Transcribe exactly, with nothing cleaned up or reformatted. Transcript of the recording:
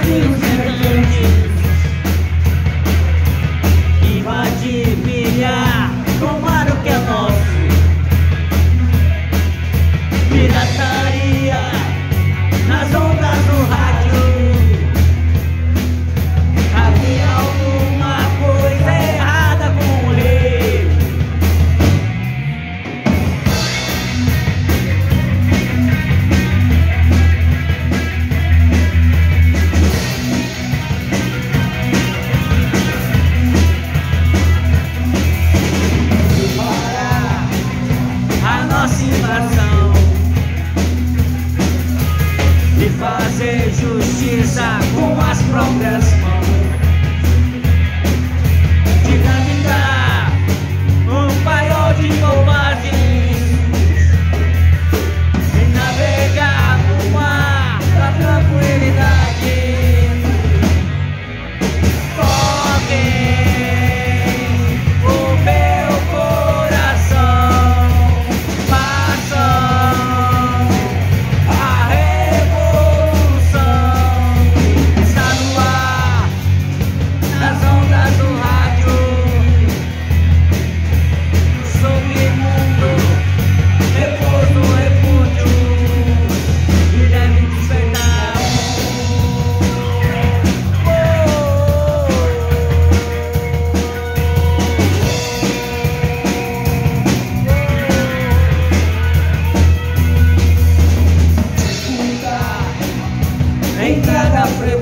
os mercantes, invadir, pilhar, tomar o que é nosso. Pirataria nas ondas do rádio. Havia alguma coisa errada com o rei. Para a nossa invasão e fazer justiça com as próprias mãos. Dinamitar um paiol de bobagens e navegar no mar da tranquilidade. Toquem o meu coração, façam a revolução. Está no ar, nas ondas do rádio, submundo, repouso, repúdio, e deve despertar. Escuta, entrada prevista.